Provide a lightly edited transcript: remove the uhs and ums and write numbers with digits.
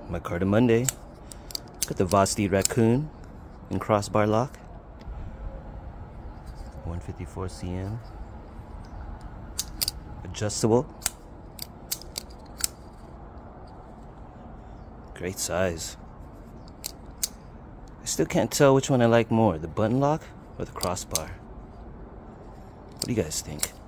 My card of Monday. Got the Vosteed Raccoon in crossbar lock. 154 cm. Adjustable. Great size. I still can't tell which one I like more, the button lock or the crossbar. What do you guys think?